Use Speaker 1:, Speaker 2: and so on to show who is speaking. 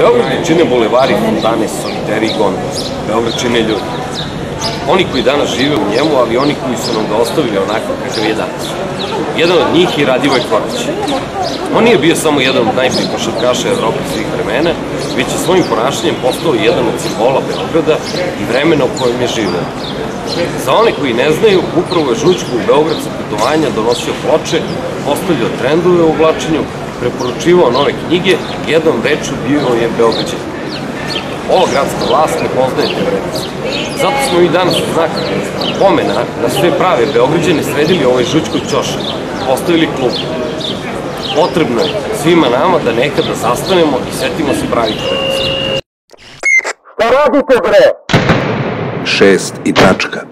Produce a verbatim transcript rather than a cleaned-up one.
Speaker 1: Beograd ne čine bulevari, fontane, soliteri i gondole. Beograd čine ljudi. Oni koji danas žive u njemu, ali oni koji su nam ga ostavili onako kakav je danas. Jedan od njih je Radivoj Korać. On nije bio samo jedan od najboljih košarkaša Evrope svih vremena, već je svojim ponašanjem postao jedan od simbola Beograda i vremena u kojem je živeo. Za one koji ne znaju, upravo je Žućko u Beograd sa putovanja donosio ploče, postavljao trendove u oblačenju, preporučivao nove knjige, jednom rečju bio je Beograđanin. Ova gradska vlast ne poznaje te vrednosti. Zato smo i danas u znak pomena na sve prave Beograđane sredili ovaj Žućkov ćošak, postavili klub. Potrebno je svima nama da nekada zastanemo i setimo se pravih vrednosti.
Speaker 2: Šta radite, bre?
Speaker 3: Šest i tačka.